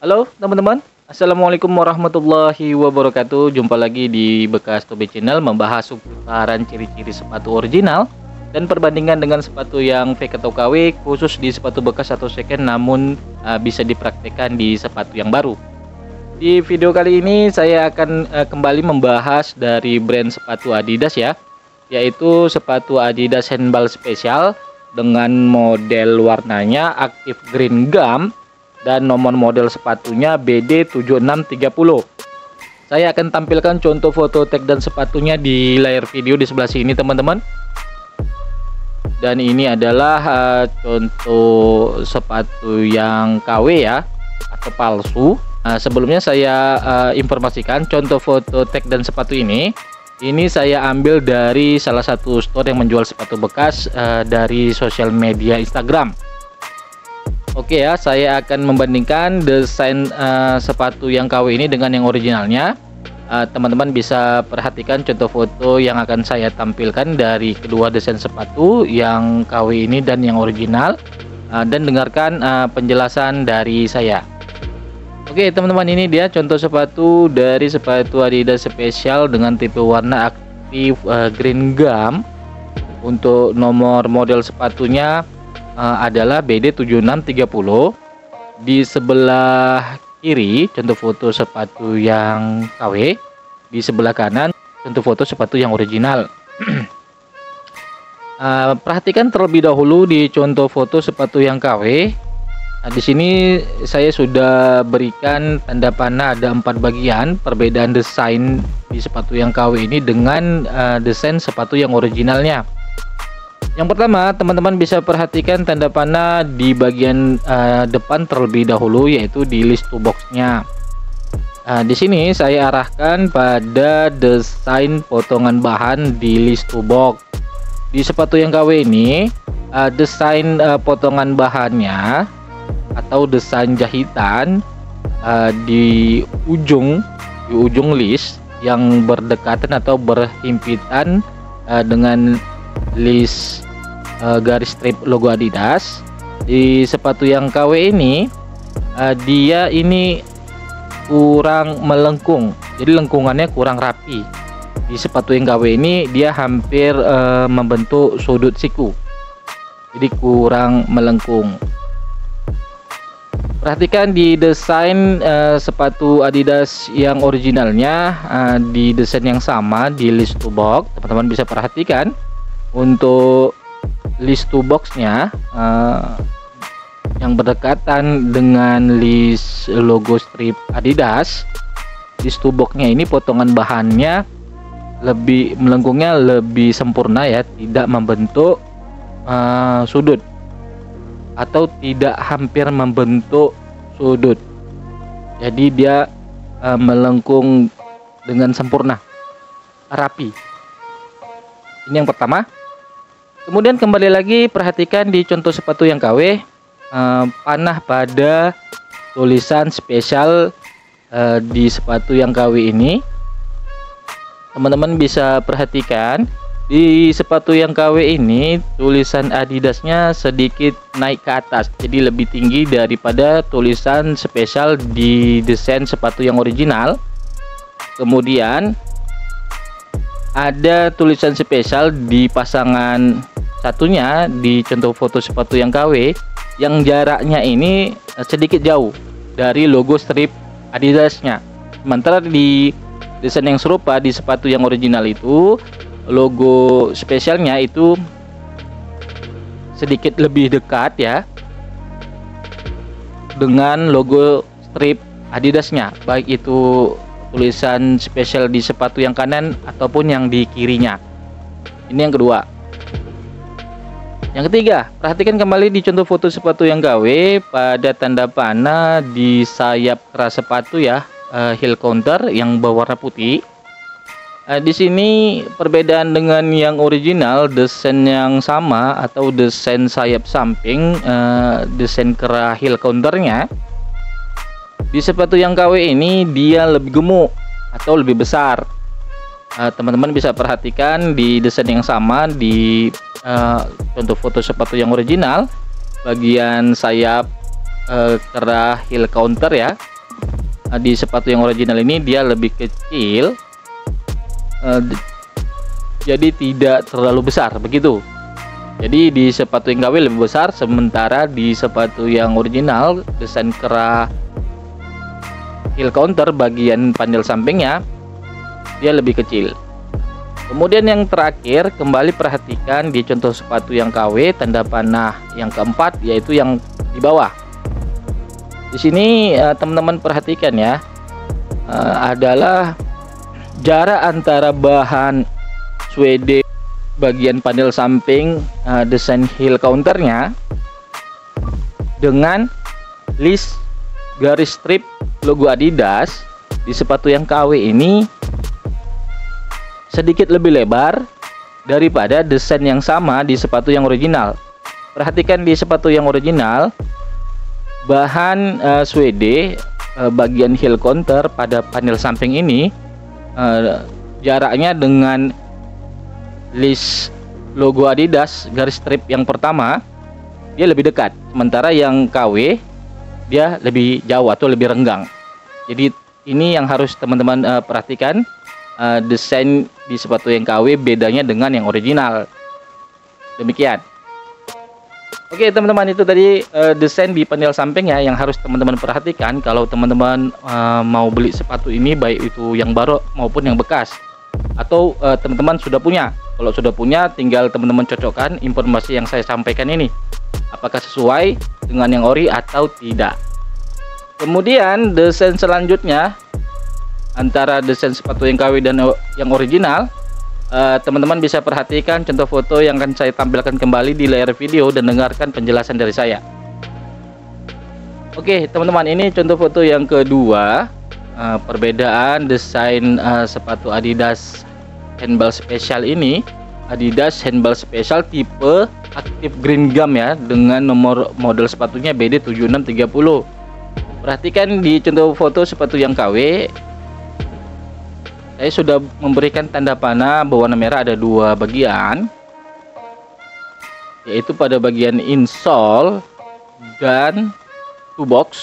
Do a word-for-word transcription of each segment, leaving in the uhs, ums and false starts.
Halo teman-teman, Assalamualaikum warahmatullahi wabarakatuh. Jumpa lagi di Bekas Tobe Channel, membahas seputaran ciri-ciri sepatu original dan perbandingan dengan sepatu yang fake atau K W, khusus di sepatu bekas atau second, namun uh, bisa dipraktekkan di sepatu yang baru. Di video kali ini saya akan uh, kembali membahas dari brand sepatu Adidas ya, yaitu sepatu Adidas Handball Special dengan model warnanya Active Green Gum dan nomor model sepatunya B D tujuh enam tiga nol. Saya akan tampilkan contoh foto tag dan sepatunya di layar video di sebelah sini teman-teman. Dan ini adalah uh, contoh sepatu yang K W ya, atau palsu. Uh, sebelumnya saya uh, informasikan contoh foto tag dan sepatu ini Ini saya ambil dari salah satu store yang menjual sepatu bekas uh, dari sosial media Instagram. Oke ya, saya akan membandingkan desain uh, sepatu yang K W ini dengan yang originalnya. Teman-teman uh, bisa perhatikan contoh foto yang akan saya tampilkan dari kedua desain sepatu yang K W ini dan yang original, uh, dan dengarkan uh, penjelasan dari saya. Oke teman-teman, ini dia contoh sepatu dari sepatu Adidas Special dengan tipe warna Active uh, Green Gum. Untuk nomor model sepatunya uh, adalah B D tujuh enam tiga nol. Di sebelah kiri contoh foto sepatu yang K W, di sebelah kanan contoh foto sepatu yang original. uh, perhatikan terlebih dahulu di contoh foto sepatu yang K W. Nah, di sini saya sudah berikan tanda panah ada empat bagian perbedaan desain di sepatu yang K W ini dengan uh, desain sepatu yang originalnya. Yang pertama, teman-teman bisa perhatikan tanda panah di bagian uh, depan terlebih dahulu, yaitu di list to box-nya. Nah, di sini saya arahkan pada desain potongan bahan di list to box. Di sepatu yang K W ini, uh, desain uh, potongan bahannya atau desain jahitan uh, di ujung di ujung list yang berdekatan atau berhimpitan uh, dengan list uh, garis strip logo Adidas. Di sepatu yang K W ini uh, dia ini kurang melengkung, jadi lengkungannya kurang rapi. Di sepatu yang K W ini dia hampir uh, membentuk sudut siku, jadi kurang melengkung. Perhatikan di desain uh, sepatu Adidas yang originalnya, uh, di desain yang sama di list to box. Teman-teman bisa perhatikan untuk list to boxnya uh, yang berdekatan dengan list logo strip Adidas. List to boxnya ini potongan bahannya lebih melengkungnya lebih sempurna ya, tidak membentuk uh, sudut atau tidak hampir membentuk sudut, jadi dia uh, melengkung dengan sempurna, rapi. Ini yang pertama. Kemudian kembali lagi perhatikan di contoh sepatu yang K W, uh, panah pada tulisan spesial uh, di sepatu yang K W ini. Teman-teman bisa perhatikan di sepatu yang K W ini tulisan Adidasnya sedikit naik ke atas, jadi lebih tinggi daripada tulisan spesial di desain sepatu yang original. Kemudian ada tulisan spesial di pasangan satunya di contoh foto sepatu yang K W yang jaraknya ini sedikit jauh dari logo strip Adidasnya. Sementara di desain yang serupa di sepatu yang original itu logo spesialnya itu sedikit lebih dekat ya dengan logo strip Adidasnya, baik itu tulisan spesial di sepatu yang kanan ataupun yang di kirinya. Ini yang kedua. Yang ketiga, perhatikan kembali di contoh foto sepatu yang K W pada tanda panah di sayap keras sepatu ya, uh, heel counter yang berwarna putih. Nah, di sini perbedaan dengan yang original, desain yang sama atau desain sayap samping, uh, desain kera heel counternya. Di sepatu yang K W ini dia lebih gemuk atau lebih besar. Teman-teman uh, bisa perhatikan di desain yang sama di uh, contoh foto sepatu yang original, bagian sayap uh, kera heel counter ya, uh, di sepatu yang original ini dia lebih kecil, uh, jadi tidak terlalu besar begitu. Jadi di sepatu yang K W lebih besar, sementara di sepatu yang original desain kera heel counter bagian panel sampingnya dia lebih kecil. Kemudian yang terakhir, kembali perhatikan di contoh sepatu yang K W, tanda panah yang keempat yaitu yang di bawah. Di sini uh, teman-teman perhatikan ya, uh, adalah jarak antara bahan suede bagian panel samping uh, desain heel counternya dengan list garis strip logo Adidas di sepatu yang K W ini sedikit lebih lebar daripada desain yang sama di sepatu yang original. Perhatikan di sepatu yang original, bahan uh, suede uh, bagian heel counter pada panel samping ini uh, jaraknya dengan list logo Adidas garis strip yang pertama dia lebih dekat, sementara yang K W dia lebih jauh atau lebih renggang. Jadi ini yang harus teman-teman uh, perhatikan. Uh, desain di sepatu yang K W bedanya dengan yang original. Demikian. Oke teman-teman, itu tadi uh, desain di panel samping ya yang harus teman-teman perhatikan kalau teman-teman uh, mau beli sepatu ini, baik itu yang baru maupun yang bekas, atau uh, teman-teman sudah punya. Kalau sudah punya, tinggal teman-teman cocokkan informasi yang saya sampaikan ini apakah sesuai dengan yang ori atau tidak. Kemudian desain selanjutnya antara desain sepatu yang K W dan yang original, teman-teman uh, bisa perhatikan contoh foto yang akan saya tampilkan kembali di layar video dan dengarkan penjelasan dari saya. Oke teman-teman, ini contoh foto yang kedua, uh, perbedaan desain uh, sepatu Adidas handball special ini. Adidas handball special tipe Active Green Gum ya, dengan nomor model sepatunya B D tujuh enam tiga nol. Perhatikan di contoh foto sepatu yang K W, saya sudah memberikan tanda panah berwarna merah ada dua bagian, yaitu pada bagian insole dan toe box.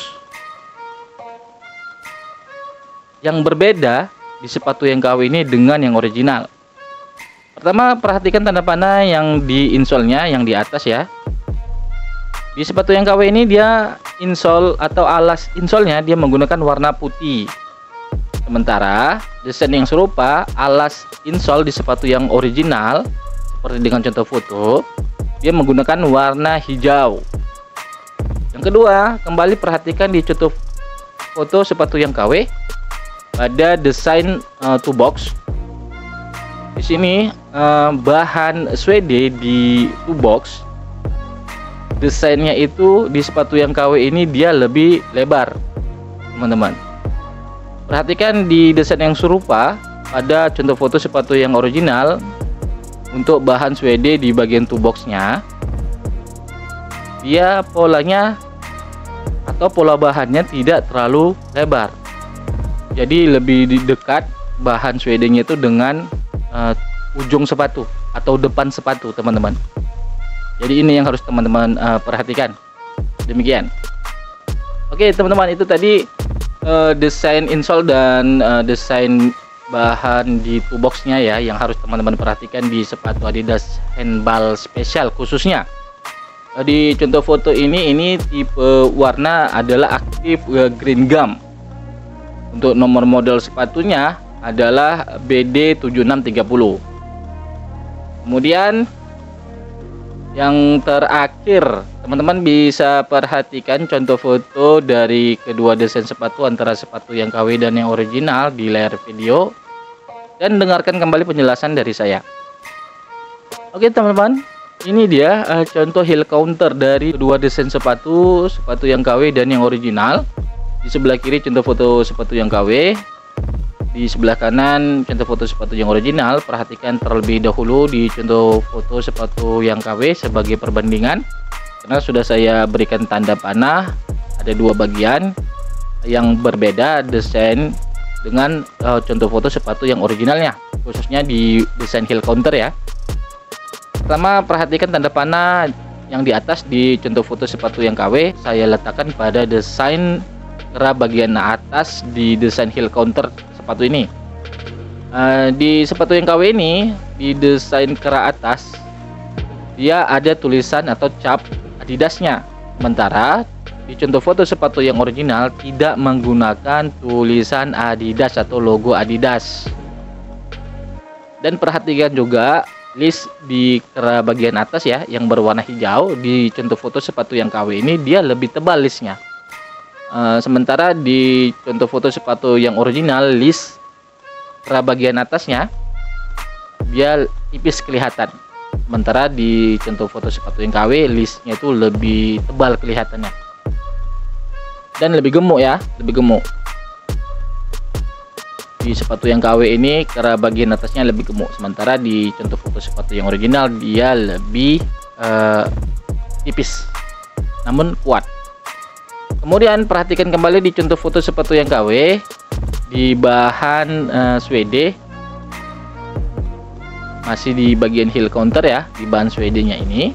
Yang berbeda di sepatu yang K W ini dengan yang original. Pertama, perhatikan tanda panah yang di insole-nya, yang di atas ya. Di sepatu yang K W ini dia insole atau alas insole-nya dia menggunakan warna putih. Sementara desain yang serupa alas insole di sepatu yang original seperti dengan contoh foto, dia menggunakan warna hijau. Yang kedua, kembali perhatikan di contoh foto sepatu yang K W pada desain uh, toe box. Di sini uh, bahan suede di toe box desainnya itu di sepatu yang K W ini dia lebih lebar, teman-teman. Perhatikan di desain yang serupa pada contoh foto sepatu yang original, untuk bahan suede di bagian toe boxnya dia polanya atau pola bahannya tidak terlalu lebar, jadi lebih dekat bahan suedenya itu dengan uh, ujung sepatu atau depan sepatu, teman-teman. Jadi ini yang harus teman-teman uh, perhatikan. Demikian. Oke teman-teman, itu tadi uh, desain insole dan uh, desain bahan di toe boxnya ya yang harus teman-teman perhatikan di sepatu Adidas handball special khususnya. Uh, di contoh foto ini ini tipe warna adalah Active Green Gum. Untuk nomor model sepatunya adalah B D tujuh enam tiga nol. Kemudian yang terakhir, teman-teman bisa perhatikan contoh foto dari kedua desain sepatu antara sepatu yang K W dan yang original di layar video dan dengarkan kembali penjelasan dari saya. Oke teman-teman, ini dia uh, contoh heel counter dari kedua desain sepatu, sepatu yang K W dan yang original. Di sebelah kiri contoh foto sepatu yang K W, di sebelah kanan contoh foto sepatu yang original. Perhatikan terlebih dahulu di contoh foto sepatu yang K W sebagai perbandingan, karena sudah saya berikan tanda panah ada dua bagian yang berbeda desain dengan uh, contoh foto sepatu yang originalnya, khususnya di desain heel counter ya. Pertama, perhatikan tanda panah yang di atas di contoh foto sepatu yang K W saya letakkan pada desain kerah bagian atas di desain heel counter sepatu ini. Uh, di sepatu yang K W ini, di desain kerah atas dia ada tulisan atau cap Adidasnya. Sementara di contoh foto sepatu yang original tidak menggunakan tulisan Adidas atau logo Adidas. Dan perhatikan juga list di kerah bagian atas ya, yang berwarna hijau. Di contoh foto sepatu yang K W ini dia lebih tebal listnya. Uh, sementara di contoh foto sepatu yang original, list kerah bagian atasnya dia tipis kelihatan. Sementara di contoh foto sepatu yang K W, listnya itu lebih tebal kelihatannya. Dan lebih gemuk ya, lebih gemuk. Di sepatu yang K W ini kerah bagian atasnya lebih gemuk, sementara di contoh foto sepatu yang original dia lebih uh, tipis namun kuat. Kemudian perhatikan kembali di contoh foto sepatu yang K W di bahan uh, suede, masih di bagian heel counter ya, di bahan suede-nya ini.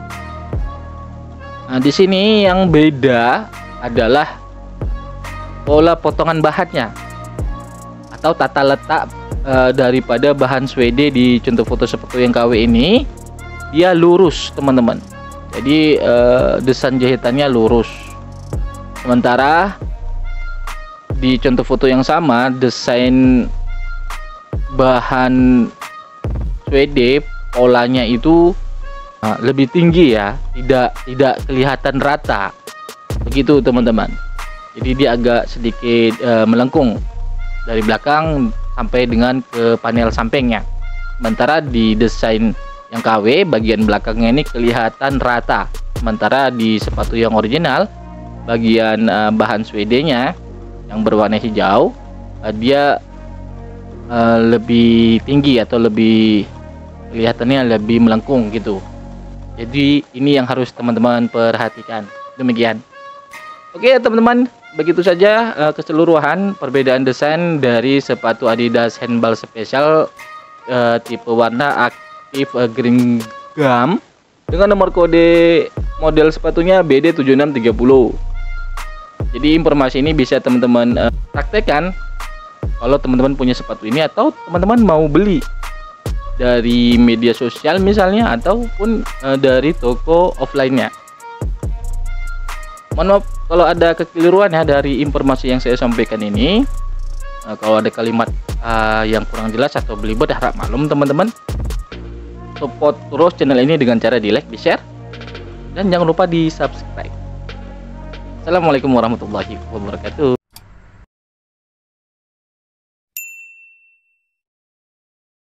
Nah, di sini yang beda adalah pola potongan bahannya atau tata letak e, daripada bahan suede. Di contoh foto sepatu yang K W ini dia lurus teman-teman, jadi e, desain jahitannya lurus. Sementara di contoh foto yang sama, desain bahan suede polanya itu e, lebih tinggi ya, tidak tidak kelihatan rata begitu teman-teman. Jadi dia agak sedikit e, melengkung dari belakang sampai dengan ke panel sampingnya. Sementara di desain yang K W bagian belakangnya ini kelihatan rata. Sementara di sepatu yang original bagian uh, bahan suede-nya yang berwarna hijau uh, dia uh, lebih tinggi atau lebih kelihatannya lebih melengkung gitu. Jadi ini yang harus teman-teman perhatikan. Demikian. Oke teman-teman, begitu saja uh, keseluruhan perbedaan desain dari sepatu Adidas handball spesial uh, tipe warna aktif uh, green gum dengan nomor kode model sepatunya B D tujuh enam tiga nol. Jadi informasi ini bisa teman-teman uh, praktekkan kalau teman-teman punya sepatu ini, atau teman-teman mau beli dari media sosial misalnya, ataupun uh, dari toko offline-nya. Mohon maaf kalau ada kekeliruan ya dari informasi yang saya sampaikan ini. Nah, kalau ada kalimat uh, yang kurang jelas atau belibet, harap maklum teman-teman. Support terus channel ini dengan cara di like, di share, dan jangan lupa di subscribe. Assalamualaikum warahmatullahi wabarakatuh.